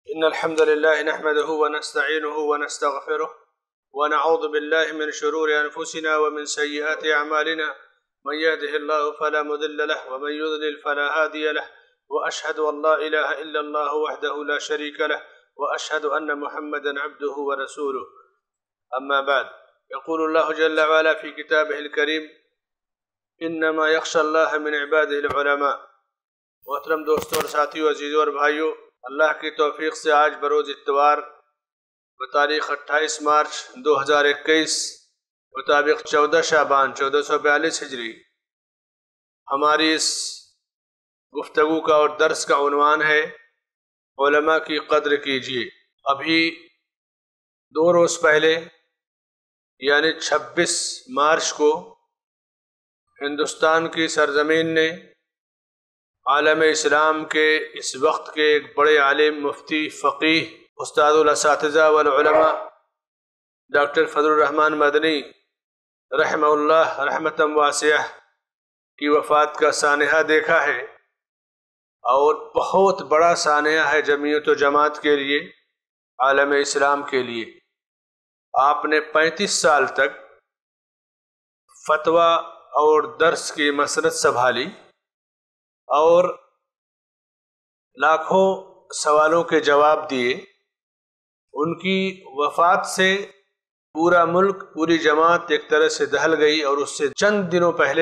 إن الحمد لله نحمده ونستعينه ونستغفره ونعوذ بالله من شرور أنفسنا ومن سيئات أعمالنا من يهده الله فلا مضل له ومن يضلل فلا هادي له وأشهد أن لا إله إلا الله وحده لا شريك له وأشهد أن محمدا عبده ورسوله. أما بعد، يقول الله جل وعلا في كتابه الكريم: إنما يخشى الله من عباده العلماء. محترم دوستوں اور ساتھیوں، عزیزوں اور بھائیوں، اللہ کی توفیق سے آج بروز اتوار بتاریخ 28 مارچ 2021 مطابق 14 شعبان 1442 ہجری ہماری اس گفتگو کا اور درس کا عنوان ہے علماء کی قدر کیجیے۔ ابھی 2 روز پہلے یعنی 26 مارچ کو ہندوستان کی سرزمین نے عالم اسلام کے اس وقت کے ایک بڑے عالم، مفتی، فقیہ، استاد الاساتذہ والعلماء ڈاکٹر فضل الرحمن مدنی رحمہ اللہ رحمتا واسعہ کی وفات کا سانحہ دیکھا ہے، اور بہت بڑا سانحہ ہے جمعیت و جماعت کے لیے، عالم اسلام کے لیے۔ آپ نے 35 سال تک فتویٰ اور درس کی مسند سنبھالی اور لاکھوں سوالوں کے جواب دیے۔ ان کی وفات سے پورا ملک، پوری جماعت ایک طرح سے دہل گئی، اور اس سے چند دنوں پہلے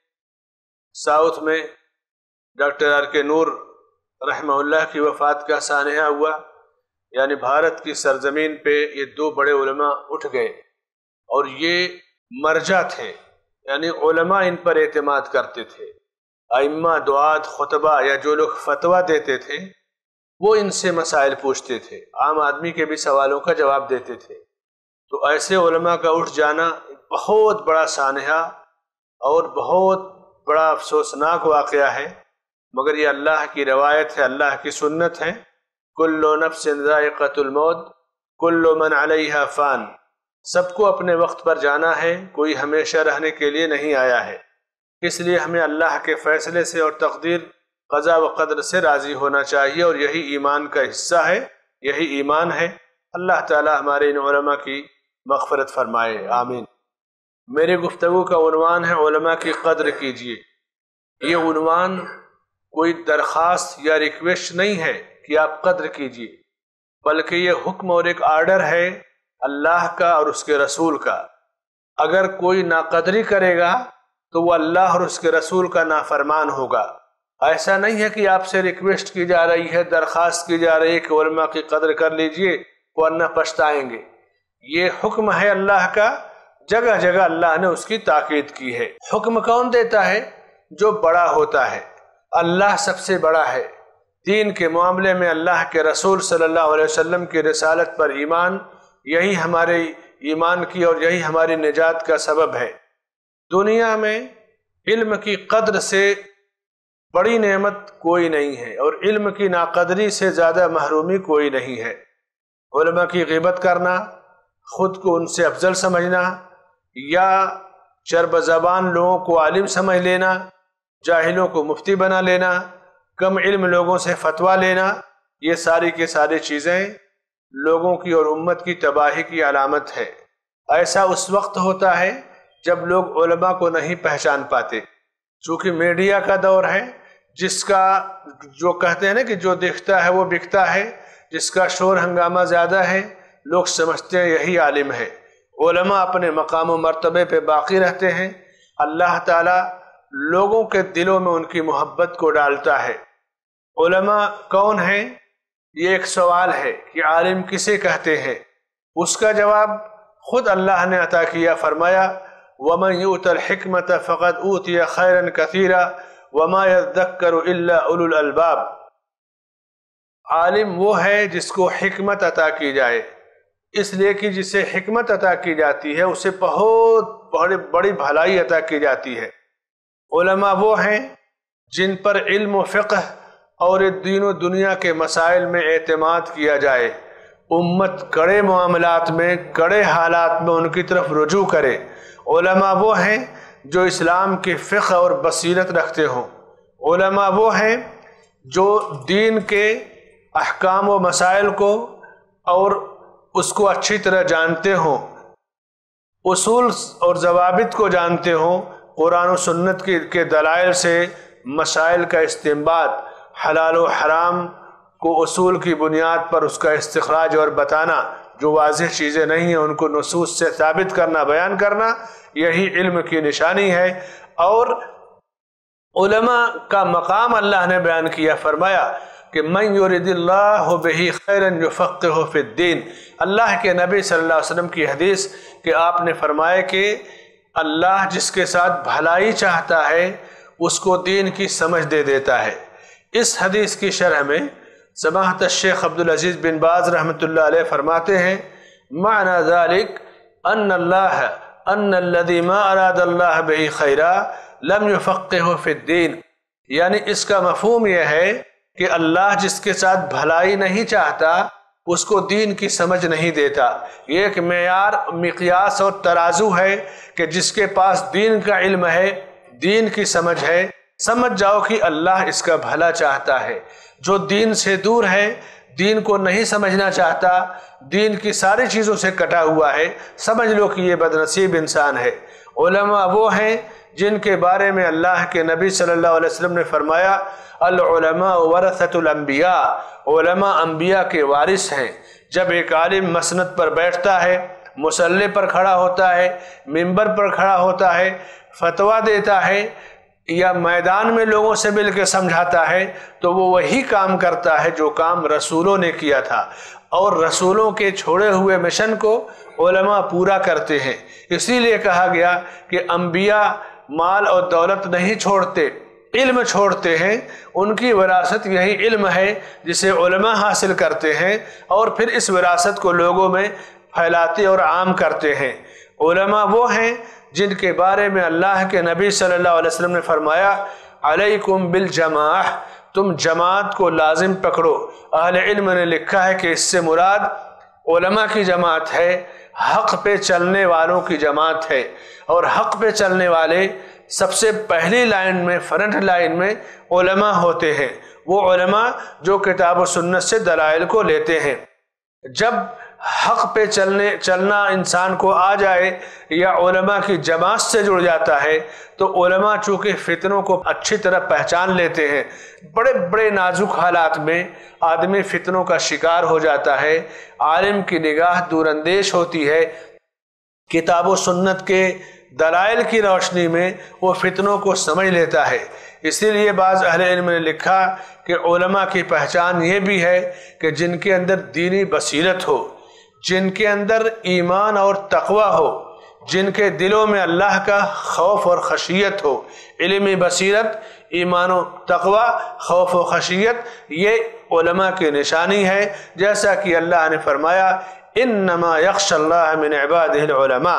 ساؤتھ میں ڈاکٹر آر کے نور رحمہ اللہ کی وفات کا سانحہ ہوا۔ یعنی بھارت کی سرزمین پہ یہ 2 بڑے علماء اٹھ گئے، اور یہ مرجع تھے، یعنی علماء ان پر اعتماد کرتے تھے۔ ائمہ، دعات، خطبہ یا جو لوگ فتویٰ دیتے تھے وہ ان سے مسائل پوچھتے تھے، عام آدمی کے بھی سوالوں کا جواب دیتے تھے۔ تو ایسے علماء کا اٹھ جانا بہت بڑا سانحہ اور بہت بڑا افسوسناک واقعہ ہے، مگر یہ اللہ کی روایت ہے، اللہ کی سنت ہے۔ کل نفس ذائقۃ الموت کل من علیہا فان۔ سب کو اپنے وقت پر جانا ہے، کوئی ہمیشہ رہنے کے لیے نہیں آیا ہے۔ اس لیے ہمیں اللہ کے فیصلے سے اور تقدیر، قضاء و قدر سے راضی ہونا چاہیے، اور یہی ایمان کا حصہ ہے، یہی ایمان ہے۔ اللہ تعالی ہمارے ان علماء کی مغفرت فرمائے، آمین۔ میری گفتگو کا عنوان ہے علماء کی قدر کیجیے۔ یہ عنوان کوئی درخواست یا ریکویسٹ نہیں ہے کہ آپ قدر کیجیے، بلکہ یہ حکم اور ایک آرڈر ہے اللہ کا اور اس کے رسول کا۔ اگر کوئی ناقدری کرے گا تو وہ اللہ اور اس کے رسول کا نافرمان ہوگا۔ ایسا نہیں ہے کہ آپ سے ریکویسٹ کی جا رہی ہے، درخواست کی جا رہی ہے کہ علماء کی قدر کر لیجئے ورنہ پچھتائیں گے۔ یہ حکم ہے اللہ کا، جگہ جگہ اللہ نے اس کی تاکید کی ہے۔ حکم کون دیتا ہے؟ جو بڑا ہوتا ہے۔ اللہ سب سے بڑا ہے۔ دین کے معاملے میں اللہ کے رسول صلی اللہ علیہ وسلم کی رسالت پر ایمان، یہی ہمارے ایمان کی اور یہی ہماری نجات کا سبب ہے۔ دنیا میں علم کی قدر سے بڑی نعمت کوئی نہیں ہے، اور علم کی ناقدری سے زیادہ محرومی کوئی نہیں ہے۔ علماء کی غیبت کرنا، خود کو ان سے افضل سمجھنا، یا چرب زبان لوگوں کو عالم سمجھ لینا، جاہلوں کو مفتی بنا لینا، کم علم لوگوں سے فتویٰ لینا، یہ ساری کی ساری چیزیں لوگوں کی اور امت کی تباہی کی علامت ہے۔ ایسا اس وقت ہوتا ہے جب لوگ علماء کو نہیں پہچان پاتے۔ چونکہ میڈیا کا دور ہے، جس کا جو کہتے ہیں نا کہ جو دکھتا ہے وہ بکتا ہے، جس کا شور ہنگامہ زیادہ ہے، لوگ سمجھتے ہیں یہی عالم ہے۔ علماء اپنے مقام و مرتبے پہ باقی رہتے ہیں، اللہ تعالیٰ لوگوں کے دلوں میں ان کی محبت کو ڈالتا ہے۔ علماء کون ہیں؟ یہ ایک سوال ہے کہ عالم کسے کہتے ہیں؟ اس کا جواب خود اللہ نے عطا کیا، فرمایا: وَمَنْ يُؤْتَ الْحِكْمَةَ فَقَدْ أُوتِيَ خَيْرًا كَثِيرًا وَمَا يَذَّكَّرُ إِلَّا أُولُو الْأَلْبَابِ۔ عالم وہ ہے جس کو حکمت عطا کی جائے، اس لیے کہ جسے حکمت عطا کی جاتی ہے اسے بہت بڑی بھلائی عطا کی جاتی ہے۔ علماء وہ ہیں جن پر علم و فقہ اور دین و دنیا کے مسائل میں اعتماد کیا جائے، امت کڑے معاملات میں، کڑے حالات میں ان کی طرف رجوع کرے۔ علماء وہ ہیں جو اسلام کی فقہ اور بصیرت رکھتے ہوں۔ علماء وہ ہیں جو دین کے احکام و مسائل کو اور اس کو اچھی طرح جانتے ہوں، اصول اور ضوابط کو جانتے ہوں، قرآن و سنت کے دلائل سے مسائل کا استنباط، حلال و حرام کو اصول کی بنیاد پر اس کا استخراج اور بتانا، جو واضح چیزیں نہیں ہیں ان کو نصوص سے ثابت کرنا، بیان کرنا، یہی علم کی نشانی ہے۔ اور علماء کا مقام اللہ نے بیان کیا، فرمایا کہ من یرید اللہ بہ خیرا یفقہہ فی الدین۔ اللہ کے نبی صلی اللہ علیہ وسلم کی حدیث کہ آپ نے فرمایا کہ اللہ جس کے ساتھ بھلائی چاہتا ہے اس کو دین کی سمجھ دے دیتا ہے۔ اس حدیث کی شرح میں سماحت الشیخ عبدالعزیز بن باز رحمۃ اللہ علیہ فرماتے ہیں معنی ذالک ان الذی ما اراد اللہ بہ خیرا لم یفقہہ فی الدین، یعنی اس کا مفہوم یہ ہے کہ اللہ جس کے ساتھ بھلائی نہیں چاہتا اس کو دین کی سمجھ نہیں دیتا۔ یہ ایک معیار، مقیاس اور ترازو ہے کہ جس کے پاس دین کا علم ہے، دین کی سمجھ ہے، سمجھ جاؤ کہ اللہ اس کا بھلا چاہتا ہے۔ جو دین سے دور ہے، دین کو نہیں سمجھنا چاہتا، دین کی ساری چیزوں سے کٹا ہوا ہے، سمجھ لو کہ یہ بدنصیب انسان ہے۔ علماء وہ ہیں جن کے بارے میں اللہ کے نبی صلی اللہ علیہ وسلم نے فرمایا العلماء ورثۃ الانبیاء، علماء انبیاء کے وارث ہیں۔ جب ایک عالم مسند پر بیٹھتا ہے، مصلی پر کھڑا ہوتا ہے، منبر پر کھڑا ہوتا ہے، فتویٰ دیتا ہے یا میدان میں لوگوں سے مل کے سمجھاتا ہے تو وہ وہی کام کرتا ہے جو کام رسولوں نے کیا تھا، اور رسولوں کے چھوڑے ہوئے مشن کو علماء پورا کرتے ہیں۔ اسی لیے کہا گیا کہ انبیاء مال اور دولت نہیں چھوڑتے، علم چھوڑتے ہیں۔ ان کی وراثت یہی علم ہے جسے علماء حاصل کرتے ہیں اور پھر اس وراثت کو لوگوں میں پھیلاتے اور عام کرتے ہیں۔ علماء وہ ہیں جن کے بارے میں اللہ کے نبی صلی اللہ علیہ وسلم نے فرمایا علیکم بالجماع، تم جماعت کو لازم پکڑو۔ اہل علم نے لکھا ہے کہ اس سے مراد علماء کی جماعت ہے، حق پہ چلنے والوں کی جماعت ہے، اور حق پہ چلنے والے سب سے پہلی لائن میں، فرنٹ لائن میں علماء ہوتے ہیں۔ وہ علماء جو کتاب و سنت سے دلائل کو لیتے ہیں۔ جب حق پہ چلنا انسان کو آ جائے یا علماء کی جماعت سے جڑ جاتا ہے تو علماء چونکہ فتنوں کو اچھی طرح پہچان لیتے ہیں، بڑے بڑے نازک حالات میں آدمی فتنوں کا شکار ہو جاتا ہے، عالم کی نگاہ دور اندیش ہوتی ہے، کتاب و سنت کے دلائل کی روشنی میں وہ فتنوں کو سمجھ لیتا ہے۔ اسی لیے بعض اہل علم نے لکھا کہ علماء کی پہچان یہ بھی ہے کہ جن کے اندر دینی بصیرت ہو، جن کے اندر ایمان اور تقوی ہو، جن کے دلوں میں اللہ کا خوف اور خشیت ہو۔ علمی بصیرت، ایمان و تقوی، خوف و خشیت، یہ علماء کی نشانی ہے، جیسا کہ اللہ نے فرمایا انما یخشی اللہ من عبادہ العلماء۔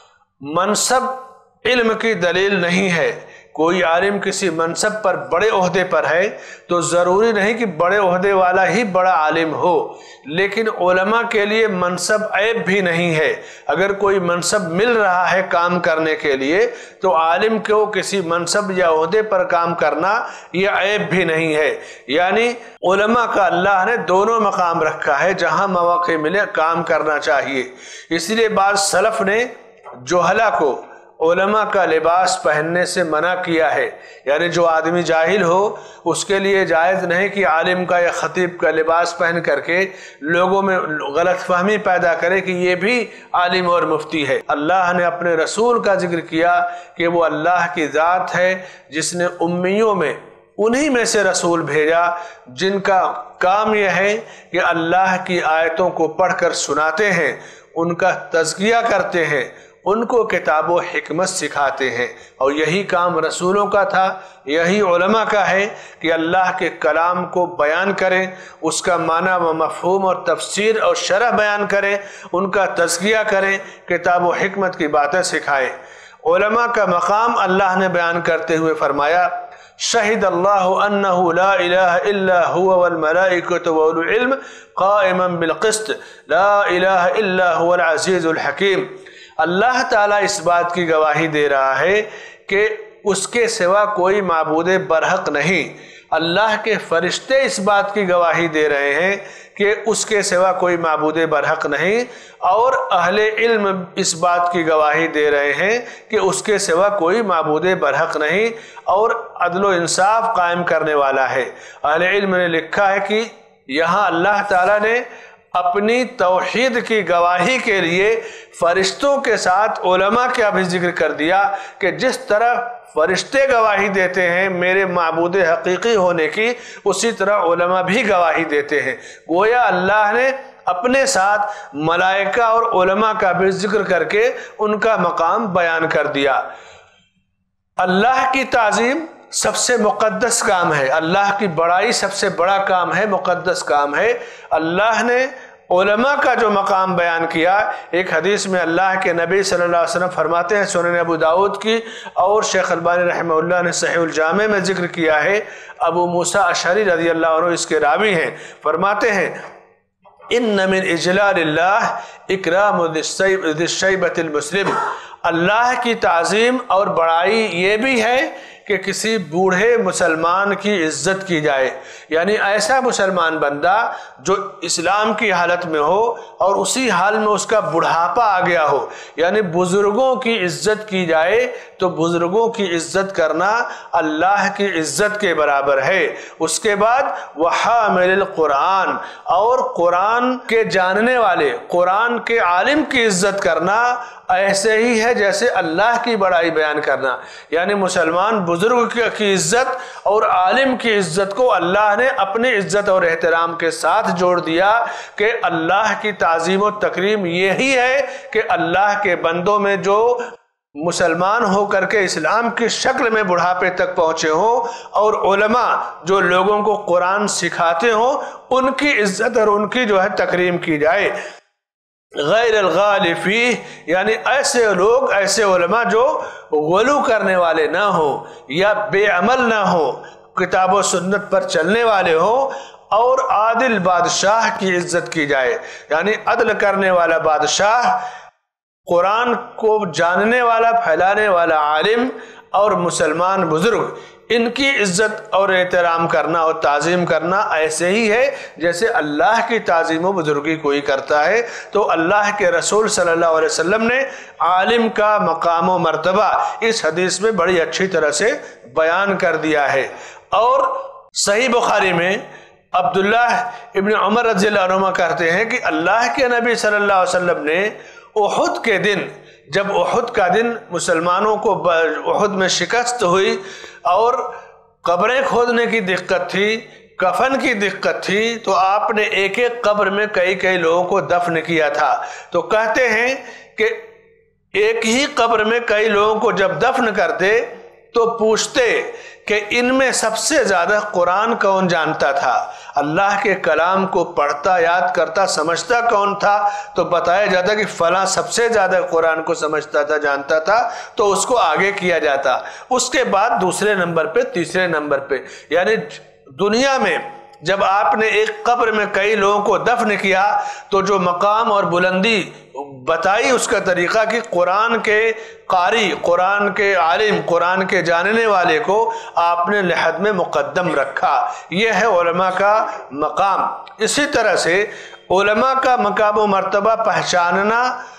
منصب علم کی دلیل نہیں ہے۔ کوئی عالم کسی منصب پر، بڑے عہدے پر ہے تو ضروری نہیں کہ بڑے عہدے والا ہی بڑا عالم ہو، لیکن علماء کے لیے منصب عیب بھی نہیں ہے۔ اگر کوئی منصب مل رہا ہے کام کرنے کے لیے تو عالم کو کسی منصب یا عہدے پر کام کرنا یہ عیب بھی نہیں ہے۔ یعنی علماء کا اللہ نے دونوں مقام رکھا ہے، جہاں مواقع ملے کام کرنا چاہیے۔ اس لیے بعض سلف نے جہلا کو علماء کا لباس پہننے سے منع کیا ہے، یعنی جو آدمی جاہل ہو اس کے لیے جائز نہیں کہ عالم کا یا خطیب کا لباس پہن کر کے لوگوں میں غلط فہمی پیدا کرے کہ یہ بھی عالم اور مفتی ہے۔ اللہ نے اپنے رسول کا ذکر کیا کہ وہ اللہ کی ذات ہے جس نے امیوں میں انہی میں سے رسول بھیجا جن کا کام یہ ہے کہ اللہ کی آیتوں کو پڑھ کر سناتے ہیں، ان کا تزکیہ کرتے ہیں، ان کو کتاب و حکمت سکھاتے ہیں۔ اور یہی کام رسولوں کا تھا، یہی علماء کا ہے کہ اللہ کے کلام کو بیان کریں، اس کا معنی و مفہوم اور تفسیر اور شرح بیان کریں، ان کا تزکیہ کریں، کتاب و حکمت کی باتیں سکھائیں۔ علماء کا مقام اللہ نے بیان کرتے ہوئے فرمایا شہد اللہ انہ لا الہ الا هو والملائکۃ واولو العلم قائما بالقسط لا الہ الا هو العزیز الحکیم۔ اللہ تعالیٰ اس بات کی گواہی دے رہا ہے کہ اس کے سوا کوئی معبود برحق نہیں، اللہ کے فرشتے اس بات کی گواہی دے رہے ہیں کہ اس کے سوا کوئی معبود برحق نہیں، اور اہل علم اس بات کی گواہی دے رہے ہیں کہ اس کے سوا کوئی معبود برحق نہیں اور عدل و انصاف قائم کرنے والا ہے۔ اہل علم نے لکھا ہے کہ یہاں اللہ تعالیٰ نے اپنی توحید کی گواہی کے لیے فرشتوں کے ساتھ علماء کا بھی ذکر کر دیا کہ جس طرح فرشتے گواہی دیتے ہیں میرے معبود حقیقی ہونے کی، اسی طرح علماء بھی گواہی دیتے ہیں۔ گویا اللہ نے اپنے ساتھ ملائکہ اور علماء کا بھی ذکر کر کے ان کا مقام بیان کر دیا۔ اللہ کی تعظیم سب سے مقدس کام ہے، اللہ کی بڑائی سب سے بڑا کام ہے، مقدس کام ہے۔ اللہ نے علماء کا جو مقام بیان کیا، ایک حدیث میں اللہ کے نبی صلی اللہ علیہ وسلم فرماتے ہیں، سنن ابو داؤد کی اور شیخ البانی رحمہ اللہ نے صحیح الجامع میں ذکر کیا ہے، ابو موسیٰ اشعری رضی اللہ عنہ اس کے راوی ہیں، فرماتے ہیں ان من اجلال اللہ اکرام ذی الشیبۃ المسلم، اللہ کی تعظیم اور بڑائی یہ بھی ہے کہ کسی بوڑھے مسلمان کی عزت کی جائے، یعنی ایسا مسلمان بندہ جو اسلام کی حالت میں ہو اور اسی حال میں اس کا بڑھاپا آ گیا ہو، یعنی بزرگوں کی عزت کی جائے تو بزرگوں کی عزت کرنا اللہ کی عزت کے برابر ہے۔ اس کے بعد وحامل القرآن، اور قرآن کے جاننے والے، قرآن کے عالم کی عزت کرنا ایسے ہی ہے جیسے اللہ کی بڑائی بیان کرنا، یعنی مسلمان بزرگ کی عزت اور عالم کی عزت کو اللہ نے اپنی عزت اور احترام کے ساتھ جوڑ دیا کہ اللہ کی تعظیم و تکریم یہی ہے کہ اللہ کے بندوں میں جو مسلمان ہو کر کے اسلام کی شکل میں بڑھاپے تک پہنچے ہوں اور علماء جو لوگوں کو قرآن سکھاتے ہوں ان کی عزت اور ان کی جو ہے تکریم کی جائے۔ غیر الغال فیہ، یعنی ایسے لوگ، ایسے علماء جو غلو کرنے والے نہ ہو یا بے عمل نہ ہو، کتاب و سنت پر چلنے والے ہوں، اور عادل بادشاہ کی عزت کی جائے، یعنی عدل کرنے والا بادشاہ، قرآن کو جاننے والا، پھیلانے والا عالم اور مسلمان بزرگ، ان کی عزت اور احترام کرنا اور تعظیم کرنا ایسے ہی ہے جیسے اللہ کی تعظیم و بزرگی کوئی کرتا ہے۔ تو اللہ کے رسول صلی اللہ علیہ وسلم نے عالم کا مقام و مرتبہ اس حدیث میں بڑی اچھی طرح سے بیان کر دیا ہے۔ اور صحیح بخاری میں عبداللہ ابن عمر رضی اللہ عنہ کہتے ہیں کہ اللہ کے نبی صلی اللہ علیہ وسلم نے احد کے دن، جب احد کا دن مسلمانوں کو احد میں شکست ہوئی اور قبریں کھودنے کی دقت تھی، کفن کی دقت تھی، تو آپ نے ایک ایک قبر میں کئی لوگوں کو دفن کیا تھا۔ تو کہتے ہیں کہ ایک ہی قبر میں کئی لوگوں کو جب دفن کرتے تو پوچھتے کہ ان میں سب سے زیادہ قرآن کون جانتا تھا، اللہ کے کلام کو پڑھتا، یاد کرتا، سمجھتا کون تھا، تو بتایا جاتا کہ فلاں سب سے زیادہ قرآن کو سمجھتا تھا، جانتا تھا، تو اس کو آگے کیا جاتا، اس کے بعد دوسرے نمبر پہ، تیسرے نمبر پہ۔ یعنی دنیا میں جب آپ نے ایک قبر میں کئی لوگوں کو دفن کیا تو جو مقام اور بلندی بتائی اس کا طریقہ کہ قرآن کے قاری، قرآن کے عالم، قرآن کے جاننے والے کو آپ نے لحد میں مقدم رکھا۔ یہ ہے علماء کا مقام۔ اسی طرح سے علماء کا مقام و مرتبہ پہچاننا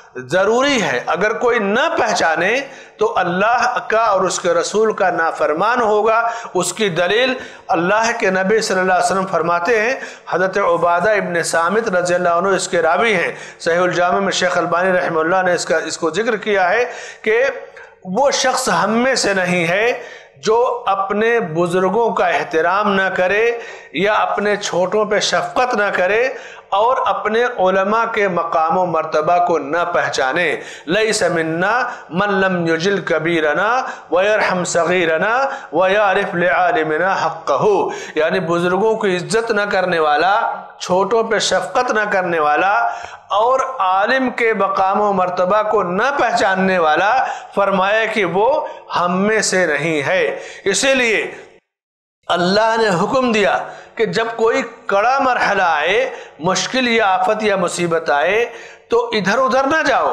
ضروری ہے، اگر کوئی نہ پہچانے تو اللہ کا اور اس کے رسول کا نافرمان ہوگا۔ اس کی دلیل اللہ کے نبی صلی اللہ علیہ وسلم فرماتے ہیں، حضرت عبادہ ابن صامت رضی اللہ عنہ اس کے راوی ہیں، صحیح الجامع میں شیخ البانی رحمہ اللہ نے اس کو ذکر کیا ہے کہ وہ شخص ہم میں سے نہیں ہے جو اپنے بزرگوں کا احترام نہ کرے یا اپنے چھوٹوں پہ شفقت نہ کرے اور اپنے علماء کے مقام و مرتبہ کو نہ پہچانے۔ لیس منا من لم یجل کبیرنا ویرحم صغیرنا ویعرف لعالمنا حقہ، یعنی بزرگوں کی عزت نہ کرنے والا، چھوٹوں پہ شفقت نہ کرنے والا اور عالم کے مقام و مرتبہ کو نہ پہچاننے والا، فرمایا کہ وہ ہم میں سے نہیں ہے۔ اسی لیے اللہ نے حکم دیا کہ جب کوئی کڑا مرحلہ آئے، مشکل یا آفت یا مصیبت آئے تو ادھر ادھر نہ جاؤ،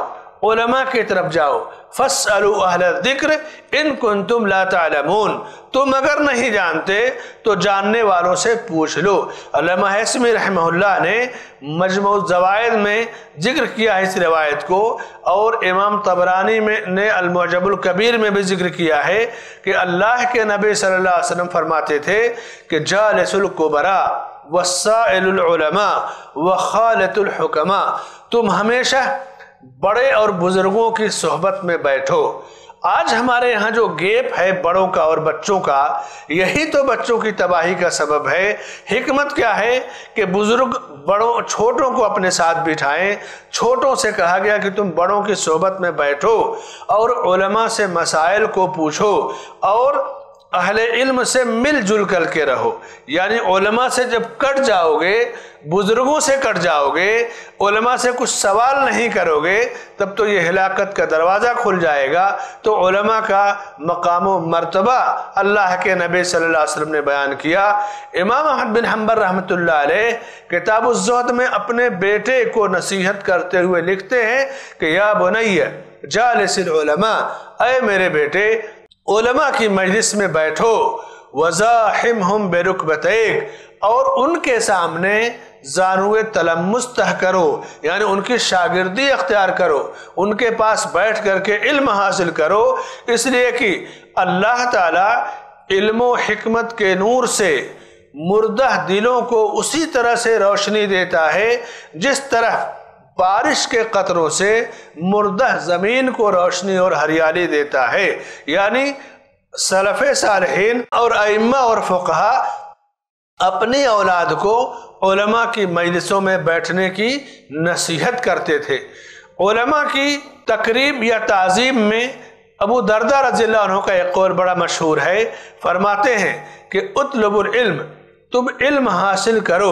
उलमा की तरफ जाओ। फस्अलू अहल ज़िक्र इन कुंतुम ला तालमून, तुम अगर नहीं जानते तो जानने वालों से पूछ लो। अल्लामा हैसमी रहमहुल्लाह ने मजमू ज़वाइद में जिक्र किया है इस रिवायत को, और इमाम तबरानी ने अल-मुअजमुल कबीर में भी जिक्र किया है कि अल्लाह के नबी सल्लल्लाहु अलैहि वसल्लम फरमाते थे कि जालिसुल कुबरा वस्साइलुल उलमा व खालतुल हुकमा, तुम हमेशा बड़े और बुजुर्गों की सोहबत में बैठो। आज हमारे यहाँ जो गैप है बड़ों का और बच्चों का, यही तो बच्चों की तबाही का सबब है। हिकमत क्या है कि बुजुर्ग बड़ों छोटों को अपने साथ बिठाएं, छोटों से कहा गया कि तुम बड़ों की सोहबत में बैठो और उलमा से मसाइल को पूछो और अहले इल्म से मिलजुल कर के रहो। यानी उलमा से जब कट जाओगे, बुजुर्गों से कट जाओगे, उलमा से कुछ सवाल नहीं करोगे, तब तो ये हिलाकत का दरवाज़ा खुल जाएगा। तो उलमा का मकाम व मर्तबा अल्लाह के नबी सल्लल्लाहु अलैहि वसल्लम ने बयान किया। इमाम अहमद बिन हंबल रहमतुल्लाह अलैह किताब उज़्ज़ुहद में अपने बेटे को नसीहत करते हुए लिखते हैं कि या बुनय्या जालिसिल उलमा, ऐ मेरे बेटे उलमा की मजलिस में बैठो, वज़ाहिमहुम बिरुकबतैक, और उनके सामने ज़ानुए तलम्मुस तह करो, यानी उनकी शागिर्दी अख्तियार करो, उनके पास बैठ करके इल्म हासिल करो। इसलिए कि अल्लाह ताला इल्म व हिकमत के नूर से मुर्दा दिलों को उसी तरह से रोशनी देता है जिस तरह बारिश के कतरों से मुर्दा ज़मीन को रोशनी और हरियाली देता है। यानी सलफ़े सालिहीन और अइम्मा और फ़ुक़हा अपनी औलाद को उलमा की मजलिसों में बैठने की नसीहत करते थे। उलमा की तकरीब या ताज़ीम में अबू दरदा रज़ियल्लाहु अन्हु का एक कौल बड़ा मशहूर है। फरमाते हैं कि उतलबुल इल्म, तुम इल्म हासिल करो,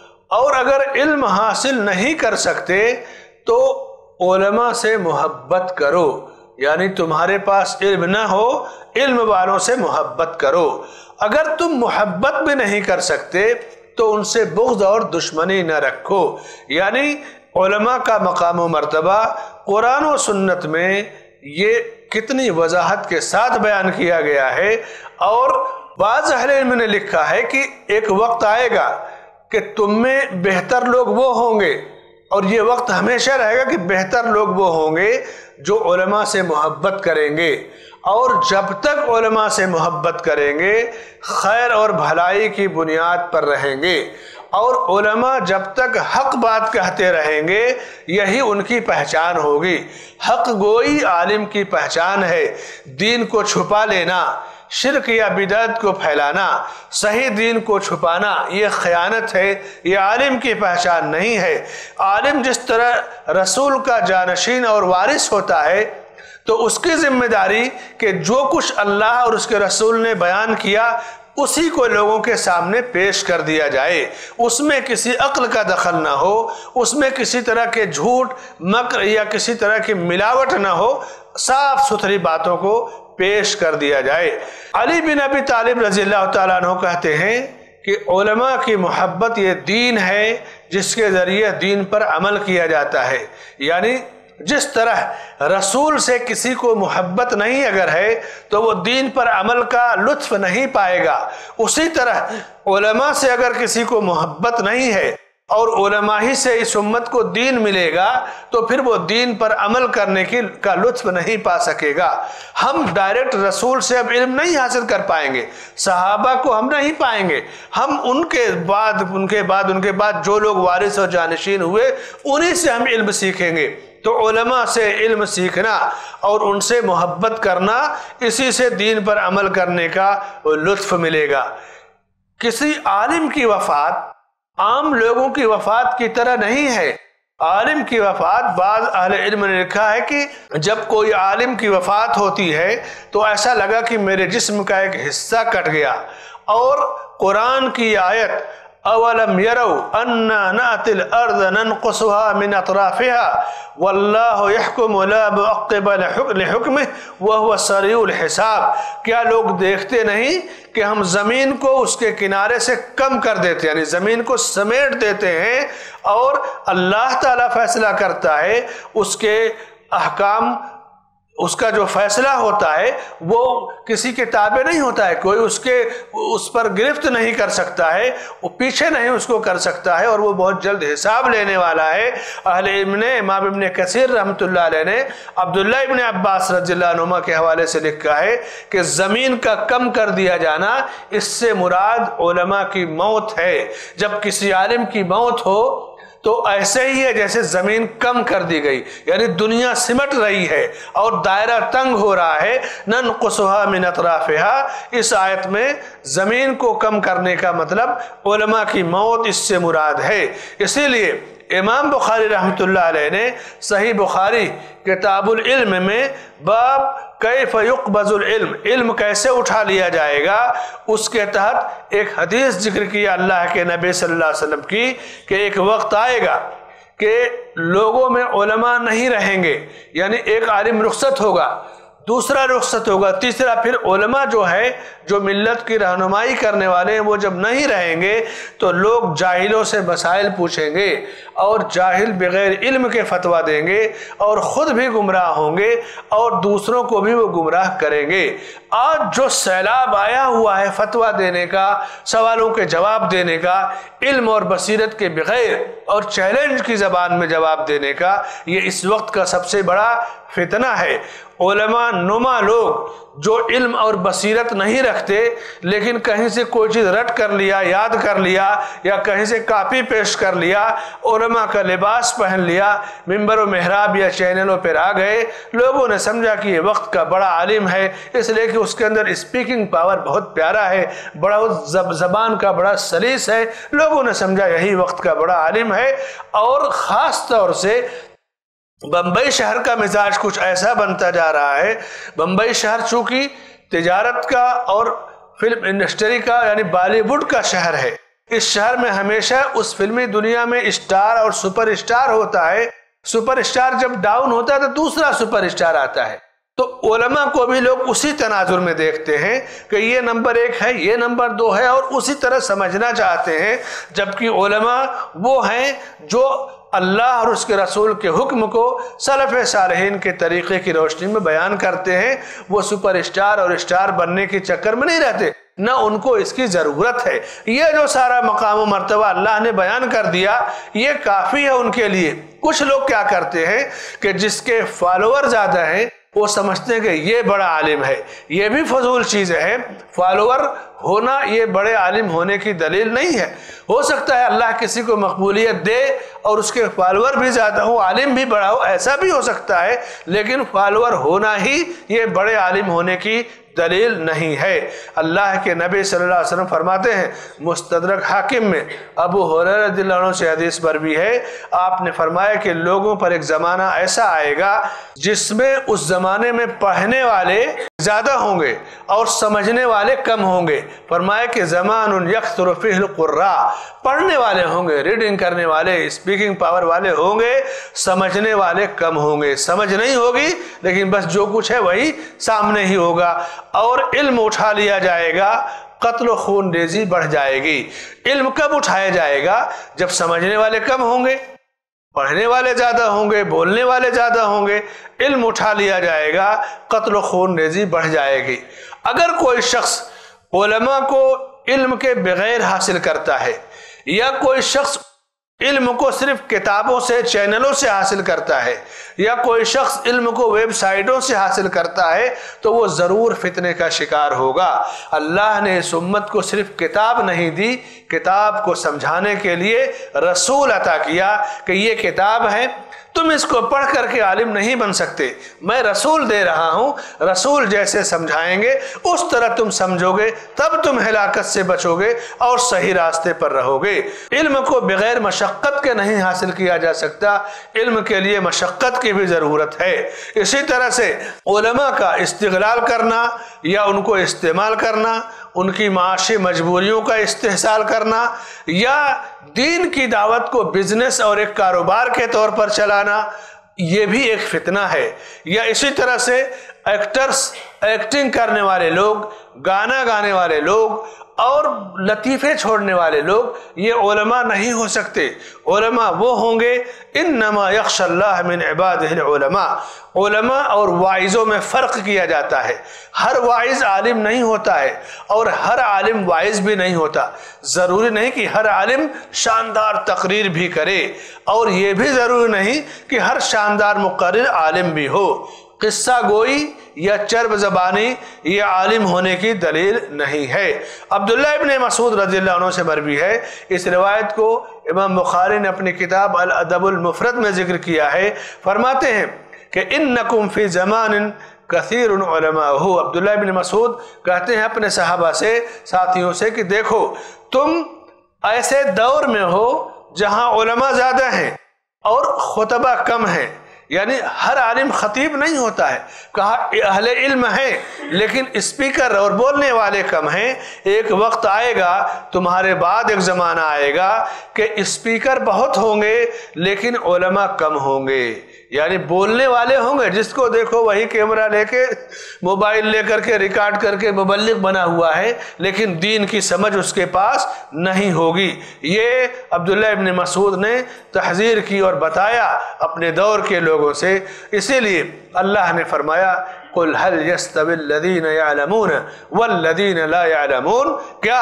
और अगर इल्म हासिल नहीं कर सकते तो उलमा से मोहब्बत करो। यानी तुम्हारे पास इल्म ना हो, इल्म वालों से मोहब्बत करो। अगर तुम मोहब्बत भी नहीं कर सकते तो उनसे बुग़्ज़ और दुश्मनी न रखो। यानी उलमा का मकाम व मर्तबा कुरान व सुन्नत में ये कितनी वजाहत के साथ बयान किया गया है। और बाज़ अहले इल्म ने लिखा है कि एक वक्त आएगा कि तुम में बेहतर लोग वो होंगे, और ये वक्त हमेशा रहेगा कि बेहतर लोग वो होंगे जो उलमा से मोहब्बत करेंगे, और जब तक उलमा से मोहब्बत करेंगे खैर और भलाई की बुनियाद पर रहेंगे, और उलमा जब तक हक बात कहते रहेंगे यही उनकी पहचान होगी। हक गोई आलिम की पहचान है। दीन को छुपा लेना, शिर्क या बिदअत को फैलाना, सही दीन को छुपाना, ये खयानत है, ये आलिम की पहचान नहीं है। आलिम जिस तरह रसूल का जानशीन और वारिस होता है, तो उसकी जिम्मेदारी कि जो कुछ अल्लाह और उसके रसूल ने बयान किया उसी को लोगों के सामने पेश कर दिया जाए, उसमें किसी अक्ल का दखल ना हो, उसमें किसी तरह के झूठ मकर या किसी तरह की मिलावट ना हो, साफ सुथरी बातों को पेश कर दिया जाए। अली बिन अबी तालिब रज़ियल्लाहु ताला अन्हु कहते हैं कि उलमा की मोहब्बत ये दीन है जिसके ज़रिए दीन पर अमल किया जाता है। यानी जिस तरह रसूल से किसी को मोहब्बत नहीं अगर है तो वो दीन पर अमल का लुत्फ नहीं पाएगा, उसी तरह उलमा से अगर किसी को मोहब्बत नहीं है और उलमा ही से इस उम्मत को दीन मिलेगा तो फिर वो दीन पर अमल करने का लुत्फ नहीं पा सकेगा। हम डायरेक्ट रसूल से अब इल्म नहीं हासिल कर पाएंगे, सहाबा को हम नहीं पाएंगे, हम उनके बाद जो लोग वारिस और जानशीन हुए उन्हीं से हम इल्म सीखेंगे। तो उलमा से इल्म सीखना और उनसे मोहब्बत करना, इसी से दीन पर अमल करने का लुत्फ मिलेगा। किसी आलिम की वफात आम लोगों की वफात की तरह नहीं है। आलिम की वफात, बाज़ अहले इल्म ने लिखा है कि जब कोई आलिम की वफात होती है तो ऐसा लगा कि मेरे जिस्म का एक हिस्सा कट गया। और कुरान की आयत अवलम यरौ अन्ना नातिल अर्द ननकुसुहा मिन अतराफिहा वल्लाहु यहकुमु ला मुअक्किबा लिहुक्मिहि व हुवा सरीउल हिसाब, क्या लोग देखते नहीं कि हम ज़मीन को उसके किनारे से कम कर देते हैं, यानी ज़मीन को समेट देते हैं और अल्लाह ताला फैसला करता है उसके احکام اس کا جو فیصلہ ہوتا ہے وہ کسی کے تابع نہیں ہوتا ہے، کوئی اس پر گرفت نہیں کر سکتا ہے، وہ پیچھے نہیں اس کو کر سکتا ہے، اور وہ بہت جلد حساب لینے والا ہے۔ اہل علم نے، امام ابن کثیر رحمۃ اللہ علیہ نے عبداللہ ابن عباس رضی اللہ عنہما کے حوالے سے لکھا ہے کہ زمین کا کم کر دیا جانا، اس سے مراد علماء کی موت ہے۔ جب کسی عالم کی موت ہو تو ایسے ہی ہے جیسے زمین کم کر دی گئی، یعنی دنیا سمٹ رہی ہے اور دائرہ تنگ ہو رہا ہے۔ ننقصها من اطرافها، اس آیت میں زمین کو کم کرنے کا مطلب علماء کی موت اس سے مراد ہے۔ اسی لیے امام بخاری رحمۃ اللہ علیہ نے صحیح بخاری کتاب العلم میں باب کیف یقبض العلم، علم کیسے اٹھا لیا جائے گا، اس کے تحت ایک حدیث ذکر کیا اللہ کے نبی صلی اللہ علیہ وسلم کی کہ ایک وقت آئے گا کہ لوگوں میں علماء نہیں رہیں گے، یعنی ایک عالم رخصت ہوگا، دوسرا رخصت ہوگا، تیسرا، پھر علماء جو ہے جو ملت کی رہنمائی کرنے والے ہیں وہ جب نہیں رہیں گے تو لوگ جاہلوں سے مسائل پوچھیں گے اور جاہل بغیر علم کے فتویٰ دیں گے اور خود بھی گمراہ ہوں گے اور دوسروں کو بھی وہ گمراہ کریں گے۔ آج جو سیلاب آیا ہوا ہے فتویٰ دینے کا، سوالوں کے جواب دینے کا، علم اور بصیرت کے بغیر اور چیلنج کی زبان میں جواب دینے کا، یہ اس وقت کا سب سے بڑا فتنہ ہے۔ علماء نما لوگ جو علم اور بصیرت نہیں رکھتے لیکن کہیں سے کوئی چیز رٹ کر لیا، یاد کر لیا، یا کہیں سے کاپی پیسٹ کر لیا، علماء کا لباس پہن لیا، ممبر و محراب یا چینلوں پر آ گئے، لوگوں نے سمجھا کہ یہ وقت کا بڑا عالم ہے، اس لیے کہ اس کے اندر اسپیکنگ پاور بہت پیارا ہے، بڑا زبان کا بڑا سلیس ہے، لوگوں نے سمجھا یہی وقت کا بڑا عالم ہے۔ اور خاص طور سے بمبئی شہر کا مزاج کچھ ایسا بنتا جا رہا ہے۔ بمبئی شہر چونکہ تجارت کا اور فلم انڈسٹری کا یعنی بالی ووڈ کا شہر ہے، اس شہر میں ہمیشہ اس فلمی دنیا میں اسٹار اور سپر اسٹار ہوتا ہے، سپر اسٹار جب ڈاؤن ہوتا ہے تو دوسرا سپر اسٹار آتا ہے، تو علماء کو بھی لوگ اسی تناظر میں دیکھتے ہیں کہ یہ نمبر 1 ہے، یہ نمبر 2 ہے، اور اسی طرح سمجھنا چاہتے ہیں، جبکہ علماء وہ ہیں جو اللہ اور اس کے رسول کے حکم کو سلف صالحین کے طریقے کی روشنی میں بیان کرتے ہیں۔ وہ سپر اسٹار اور اسٹار بننے کے چکر میں نہیں رہتے، نہ ان کو اس کی ضرورت ہے۔ یہ جو سارا مقام و مرتبہ اللہ نے بیان کر دیا یہ کافی ہے ان کے لیے۔ کچھ لوگ کیا کرتے ہیں کہ جس کے فالوور زیادہ ہیں وہ سمجھتے ہیں کہ یہ بڑا عالم ہے، یہ بھی فضول چیز ہے۔ فالوور ہونا یہ بڑے عالم ہونے کی دلیل نہیں ہے۔ ہو سکتا ہے اللہ کسی کو مقبولیت دے اور اس کے فالوور بھی زیادہ ہو، عالم بھی بڑا ہو، ایسا بھی ہو سکتا ہے، لیکن فالوور ہونا ہی یہ بڑے عالم ہونے کی دلیل نہیں ہے۔ اللہ کے نبی صلی اللہ علیہ وسلم فرماتے ہیں، مستدرک حاکم میں ابو ہریرہ رضی اللہ عنہ سے حدیث پر بھی ہے، آپ نے فرمایا کہ لوگوں پر ایک زمانہ ایسا آئے گا جس میں اس زمانے میں پڑھنے والے زیادہ ہوں گے اور سمجھنے والے کم ہوں گے۔ فرمایا کہ زمان یکثر فیہ القراء، پڑھنے والے ہوں گے، ریڈنگ کرنے والے، اسپیکنگ پاور والے ہوں گے، سمجھنے والے کم ہوں گے۔ سمجھ نہیں ہوگی لیکن بس جو کچھ ہے وہی سامنے ہی ہوگا، اور علم اٹھا لیا جائے گا، قتل و خون ریزی بڑھ جائے گی۔ علم کب اٹھایا جائے گا؟ جب سمجھنے والے کم ہوں گے، پڑھنے والے زیادہ ہوں گے، بولنے والے زیادہ ہوں گے، علم اٹھا لیا جائے گا، قتل و خون ریزی بڑھ جائے گی۔ اگر کوئی شخص علماء کو علم کے بغیر حاصل کرتا ہے، یا کوئی شخص علم کو صرف کتابوں سے، چینلوں سے حاصل کرتا ہے، یا کوئی شخص علم کو ویب سائٹوں سے حاصل کرتا ہے، تو وہ ضرور فتنے کا شکار ہوگا۔ اللہ نے اس امت کو صرف کتاب نہیں دی، کتاب کو سمجھانے کے لیے رسول عطا کیا کہ یہ کتاب ہے، تم اس کو پڑھ کر کے عالم نہیں بن سکتے، میں رسول دے رہا ہوں، رسول جیسے سمجھائیں گے اس طرح تم سمجھو گے، تب تم ہلاکت سے بچو گے اور صحیح راستے پر رہو گے۔ علم کو بغیر مشقت کے نہیں حاصل کیا جا سکتا، علم کے لیے مشقت کی بھی ضرورت ہے۔ اسی طرح سے علماء کا استغلال کرنا یا ان کو استعمال کرنا، ان کی معاشی مجبوریوں کا استحصال کرنا، یا دین کی دعوت کو بزنس اور ایک کاروبار کے طور پر چلانا، یہ بھی ایک فتنہ ہے۔ یا اسی طرح سے ایکٹرز، ایکٹنگ کرنے والے لوگ، گانا گانے والے لوگ اور لطیفے چھوڑنے والے لوگ یہ علماء نہیں ہو سکتے۔ علماء وہ ہوں گے انما یخشی اللہ من عبادہ العلماء۔ علماء اور واعظوں میں فرق کیا جاتا ہے۔ ہر واعظ عالم نہیں ہوتا ہے اور ہر عالم واعظ بھی نہیں ہوتا۔ ضروری نہیں کہ ہر عالم شاندار تقریر بھی کرے، اور یہ بھی ضروری نہیں کہ ہر شاندار مقرر عالم بھی ہو۔ قصہ گوئی یا چرب زبانی یہ عالم ہونے کی دلیل نہیں ہے۔ عبداللہ ابن مسعود رضی اللہ عنہ سے مروی ہے، اس روایت کو امام بخاری نے اپنی کتاب الادب المفرد میں ذکر کیا ہے، فرماتے ہیں کہ انکم فی زمان کثیر علماء ہو۔ عبداللہ ابن مسعود کہتے ہیں اپنے صحابہ سے، ساتھیوں سے، کہ دیکھو تم ایسے دور میں ہو جہاں علماء زیادہ ہیں اور خطبہ کم ہیں، یعنی ہر عالم خطیب نہیں ہوتا ہے، کہا اہل علم ہیں لیکن اسپیکر اور بولنے والے کم ہیں۔ ایک وقت آئے گا، تمہارے بعد ایک زمانہ آئے گا کہ اسپیکر بہت ہوں گے لیکن علماء کم ہوں گے، یعنی بولنے والے ہوں گے، جس کو دیکھو وہی کیمرہ لے کے موبائل لے کر کے ریکارڈ کر کے مبلغ بنا ہوا ہے، لیکن دین کی سمجھ اس کے پاس نہیں ہوگی۔ یہ عبداللہ ابن مسعود نے تحذیر کی اور بتایا اپنے دور کے لوگوں سے۔ اسی لیے اللہ نے فرمایا قُلْ هَلْ يَسْتَوِي الَّذِينَ يَعْلَمُونَ وَالَّذِينَ لَا يَعْلَمُونَ، کیا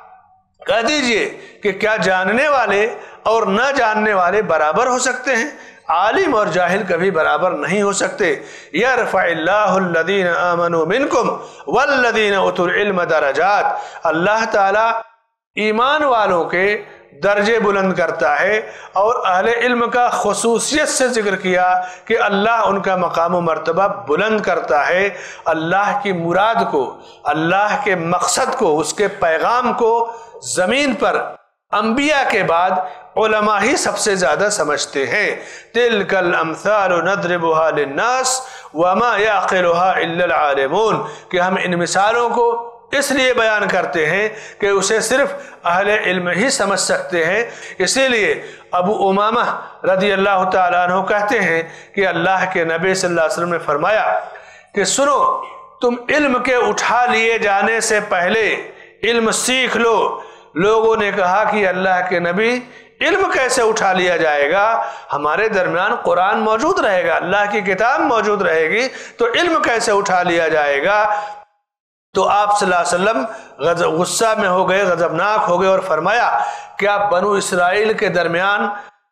کہہ دیجئے کہ کیا جاننے والے اور نہ جاننے والے برابر ہو سکتے ہیں؟ عالم اور جاہل کبھی برابر نہیں ہو سکتے۔ یرفع اللہ الذین آمنوا منکم والذین اوتوا العلم درجات، اللہ تعالیٰ ایمان والوں کے درجے بلند کرتا ہے، اور اہل علم کا خصوصیت سے ذکر کیا کہ اللہ ان کا مقام و مرتبہ بلند کرتا ہے۔ اللہ کی مراد کو، اللہ کے مقصد کو، اس کے پیغام کو زمین پر انبیاء کے بعد علماء ہی سب سے زیادہ سمجھتے ہیں۔ تِلْكَ الْأَمْثَالُ نَضْرِبُهَا لِلنَّاسِ وَمَا يَعْقِلُهَا إِلَّا الْعَالِمُونَ، کہ ہم ان مثالوں کو اس لیے بیان کرتے ہیں کہ اسے صرف اہل علم ہی سمجھ سکتے ہیں۔ اسی لیے ابو امامہ رضی اللہ تعالیٰ عنہ کہتے ہیں کہ اللہ کے نبی صلی اللہ علیہ وسلم نے فرمایا کہ سنو، تم علم کے اٹھا لیے جانے سے پہلے علم سیکھ لو۔ لوگوں نے کہا کہ اللہ کے نبی علم کیسے اٹھا لیا جائے گا؟ ہمارے درمیان قرآن موجود رہے گا، اللہ کی کتاب موجود رہے گی، تو علم کیسے اٹھا لیا جائے گا؟ تو آپ صلی اللہ علیہ وسلم غصہ میں ہو گئے، غضبناک ہو گئے، اور فرمایا کیا بنو اسرائیل کے درمیان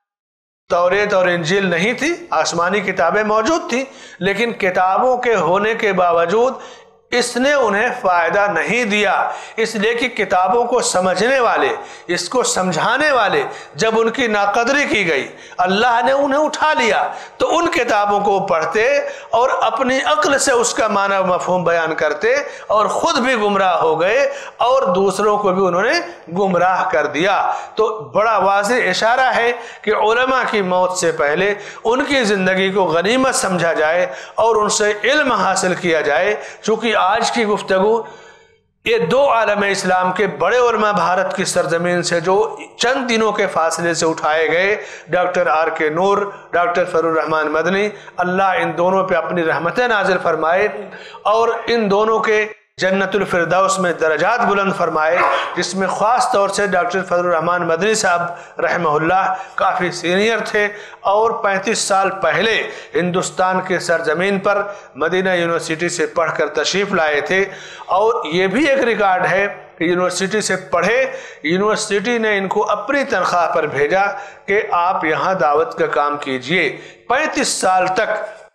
توریت اور انجیل نہیں تھی؟ آسمانی کتابیں موجود تھیں، لیکن کتابوں کے ہونے کے باوجود اس نے انہیں فائدہ نہیں دیا، اس لیے کہ کتابوں کو سمجھنے والے، اس کو سمجھانے والے جب ان کی ناقدری کی گئی، اللہ نے انہیں اٹھا لیا تو ان کتابوں کو پڑھتے اور اپنی عقل سے اس کا معنی و مفہوم بیان کرتے، اور خود بھی گمراہ ہو گئے اور دوسروں کو بھی انہوں نے گمراہ کر دیا۔ تو بڑا واضح اشارہ ہے کہ علماء کی موت سے پہلے ان کی زندگی کو غنیمت سمجھا جائے اور ان سے علم حاصل کیا جائے۔ چونکہ آج کی گفتگو یہ دو عالم اسلام کے بڑے علماء بھارت کی سرزمین سے جو چند دنوں کے فاصلے سے اٹھائے گئے، ڈاکٹر آر کے نور، ڈاکٹر فضل الرحمان مدنی، اللہ ان دونوں پہ اپنی رحمتیں نازل فرمائے اور ان دونوں کے جنت الفردوس میں درجات بلند فرمائے، جس میں خاص طور سے ڈاکٹر فضل الرحمان مدنی صاحب رحمہ اللہ کافی سینئر تھے اور 35 سال پہلے ہندوستان کے سرزمین پر مدینہ یونیورسٹی سے پڑھ کر تشریف لائے تھے، اور یہ بھی ایک ریکارڈ ہے کہ یونیورسٹی سے پڑھے، یونیورسٹی نے ان کو اپنی تنخواہ پر بھیجا کہ آپ یہاں دعوت کا کام کیجئے۔ 35 سال تک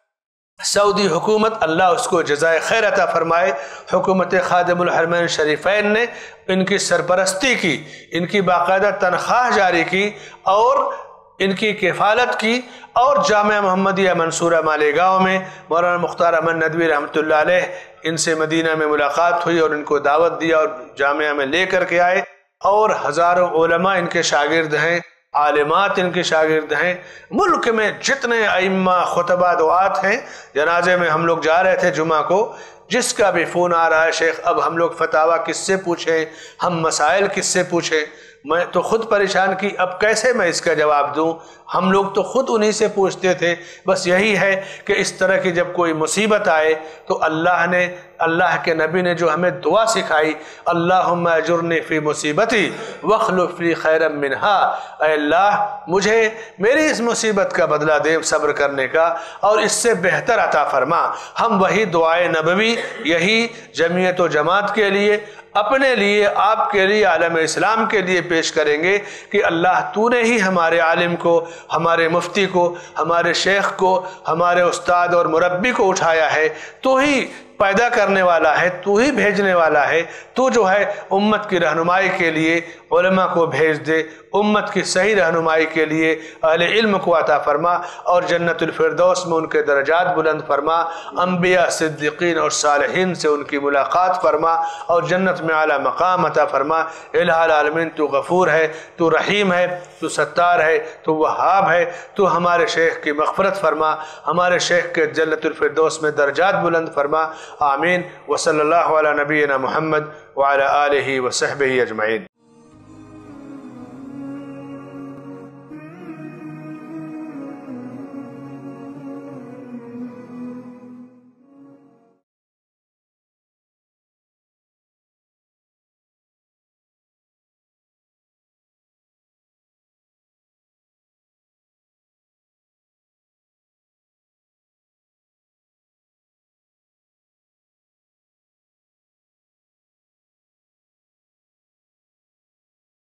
سعودی حکومت، اللہ اس کو جزائے خیر عطا فرمائے، حکومت خادم الحرمین شریفین نے ان کی سرپرستی کی، ان کی باقاعدہ تنخواہ جاری کی اور ان کی کفالت کی، اور جامعہ محمدیہ منصورہ مالیگاؤں میں مولانا مختار احمد ندوی رحمۃ اللہ علیہ ان سے مدینہ میں ملاقات ہوئی اور ان کو دعوت دیا اور جامعہ میں لے کر کے آئے، اور ہزاروں علماء ان کے شاگرد ہیں، عالمات ان کے شاگرد ہیں۔ ملک میں جتنے ائمہ خطبہ دعات ہیں، جنازے میں ہم لوگ جا رہے تھے جمعہ کو، جس کا بھی فون آ رہا ہے شیخ اب ہم لوگ فتاویٰ کس سے پوچھیں، ہم مسائل کس سے پوچھیں، میں تو خود پریشان کی، اب کیسے میں اس کا جواب دوں؟ ہم لوگ تو خود انہی سے پوچھتے تھے۔ بس یہی ہے کہ اس طرح کی جب کوئی مصیبت آئے تو اللہ کے نبی نے جو ہمیں دعا سکھائی، اللہم اجرنی فی مصیبتی واخلف لی خیرا منہا، اے اللہ مجھے میری اس مصیبت کا بدلہ دے صبر کرنے کا اور اس سے بہتر عطا فرما۔ ہم وہی دعائے نبوی یہی جمعیت و جماعت کے لیے، اپنے لیے، آپ کے لیے، عالم اسلام کے لیے پیش کریں گے کہ اللہ تو نے ہی ہمارے عالم کو، ہمارے مفتی کو، ہمارے شیخ کو، ہمارے استاد اور مربی کو اٹھایا ہے، تو ہی پیدا کرنے والا ہے، تو ہی بھیجنے والا ہے، تو جو ہے امت کی رہنمائی کے لیے علماء کو بھیج دے، امت کی صحیح رہنمائی کے لیے اہل علم کو عطا فرما اور جنت الفردوس میں ان کے درجات بلند فرما، انبیاء، صدیقین اور صالحین سے ان کی ملاقات فرما اور جنت میں اعلیٰ مقام عطا فرما۔ الہ العالمین تو غفور ہے، تو رحیم ہے، تو ستار ہے، تو وہاب ہے، تو ہمارے شیخ کی مغفرت فرما، ہمارے شیخ کے جنت الفردوس میں درجات بلند فرما، آمین۔ وصلی اللہ علی نبینا محمد وعلی آلہ وصحبہ اجمعین۔